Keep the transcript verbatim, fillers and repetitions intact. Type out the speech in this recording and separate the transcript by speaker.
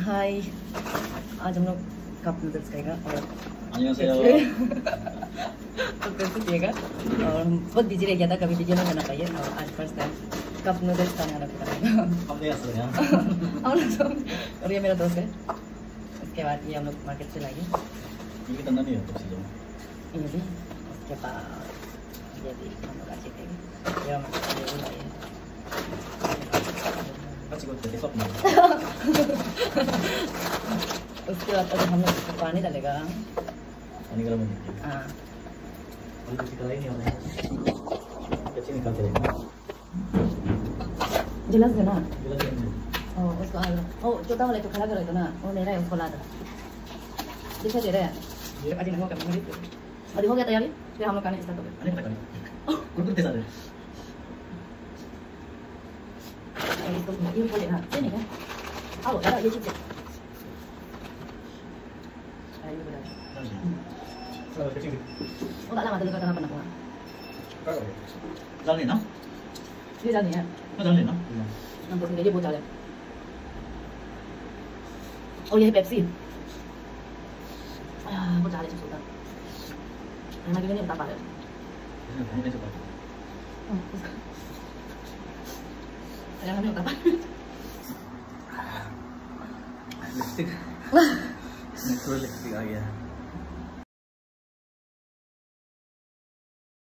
Speaker 1: हाय, आज हम लोग कप नूडल्स खाएगा और तो कैसे पिएगा। और हम बहुत बिजी रह गया था, कभी वीडियो नहीं बना पाइए और आज फर्स्ट टाइम कप नूडल्स खाने वाला और ये मेरा दोस्त है। उसके बाद ये हम लोग मार्केट से लाएंगे, ये भी। उसके बाद ये भी हम लोग आज खाएंगे, ये हम ये भी लाए हैं। उसके बाद अगर हम लोग पानी डालेगा, पानी गरम होने हाँ गिलास देना। ओ उसको आ ओ छोटा वाले तो खड़ा करो तो ना, वो मेरा है, उसको ला दो। दिखाई दे रहा है अभी नहीं होगा, अभी हो गया तैयारी, फिर हम लोग खाने स्टार्ट हो गए। कुरकुरे सारे इसको ये बोले हां से नहीं क्या आओ यार, ये चीज ayo benar. Kalau kecil. Oh, tak lama dulu kenapa nak buat? Jalan ni, no? Dia jalan ni ya. Oh, jalan ni, no? Nampak sendiri dia buat jalan. Oh, ये है पेप्सी। आह, बहुत ज़्यादा चीज़ होता है। मैं किसी ने बता पा रहा है। हम नहीं सकते। हम्म, उसका। अरे हमें बता पा। लिपस्टिक। नेचुरल लिपस्टिक आ गया।